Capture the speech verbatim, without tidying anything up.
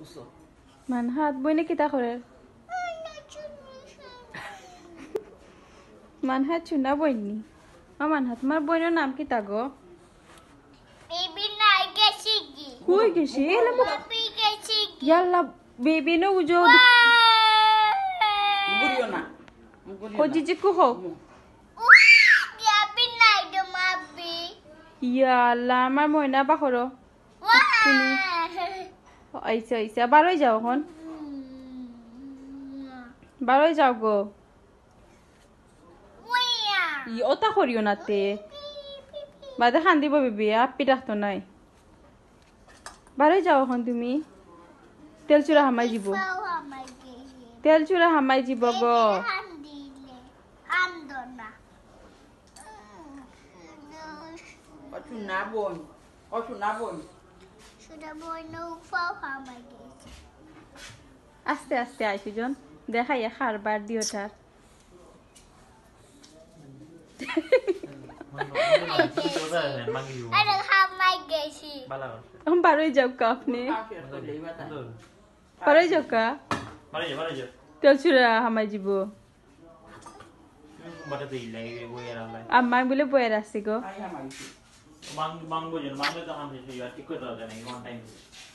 মানহাত বইনে কিতা করে মানহাত চুনা বইনি ও মানহাত তোমার বইনের নাম কিতা গো বেবি নাই গেছি কি কই গেছি এলা বেবি গেছি ইয়াল্লা বেবি নো উজো বুড়িও না কো জিজি কো হো বেবি নাই দো মাবি ইয়াল্লা আমার ময়না বাখরো তুমি আইসা আইসা বারোই যাও এখন বারোই যাও গো ই ওটা করিও না তে বাদে খান দিব বেবি আপি রাখতো নাই বারোই যাও এখন তুমি তেল চূড়া হামাই যাব তেল চূড়া হামাই যাব গো অচুনা বোন অচুনা বোন আস্তে আস্তে আইসুজন দেখাইয়া খারবার দিও তার हम बारोई जाओ का आपने बारोई जाओ का तेल चूड़ा हमारे जीवो अम्मा बोले बोया रास्ते को Mang mang bojo mang itu kan sih ya ikut aja nih one time.